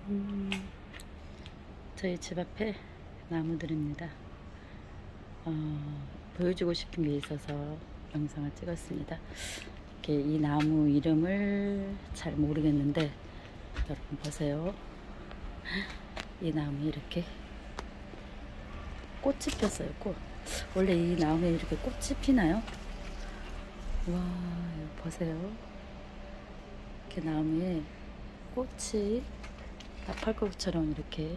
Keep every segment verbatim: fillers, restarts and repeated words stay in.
음, 저희 집 앞에 나무들입니다. 어, 보여주고 싶은 게 있어서 영상을 찍었습니다. 이렇게 이 나무 이름을 잘 모르겠는데 여러분 보세요. 이 나무에 이렇게 꽃이 폈어요. 꽃. 원래 이 나무에 이렇게 꽃이 피나요? 와, 여기 보세요. 이렇게 나무에 꽃이 나팔꽃처럼 이렇게,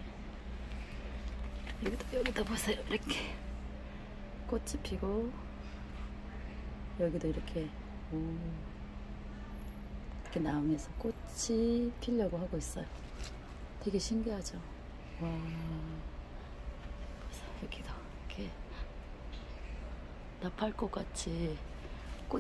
여기도 여기도 보세요. 이렇게 꽃이 피고, 여기도 이렇게 오, 이렇게 나무에서 꽃이 피려고 하고 있어요. 되게 신기하죠? 와, 여기도 이렇게 나팔꽃 같이 꽃이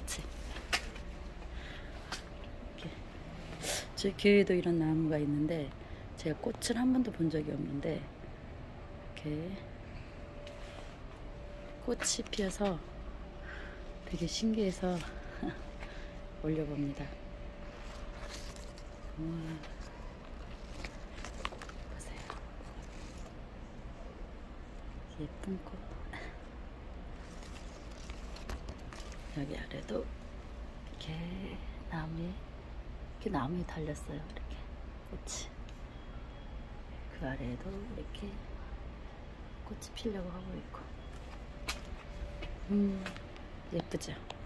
이렇게. 저희 교회에도 이런 나무가 있는데 제가 꽃을 한 번도 본 적이 없는데 이렇게 꽃이 피어서 되게 신기해서 올려봅니다. 우와, 보세요. 예쁜 꽃. 여기 아래도 이렇게 나무에, 이렇게 나무에 달렸어요. 이렇게 꽃이. 그 아래에도 이렇게 꽃이 피려고 하고 있고. 음, 예쁘죠?